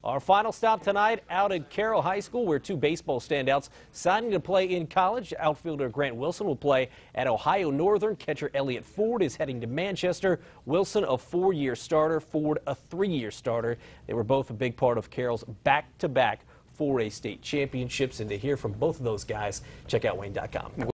Our final stop tonight out at Carroll High School, where two baseball standouts signing to play in college. Outfielder Grant Wilson will play at Ohio Northern. Catcher Elliot Ford is heading to Manchester. Wilson, a 4-year starter. Ford, a 3-year starter. They were both a big part of Carroll's back-to-back 4A state championships. And to hear from both of those guys, check out Wayne.com.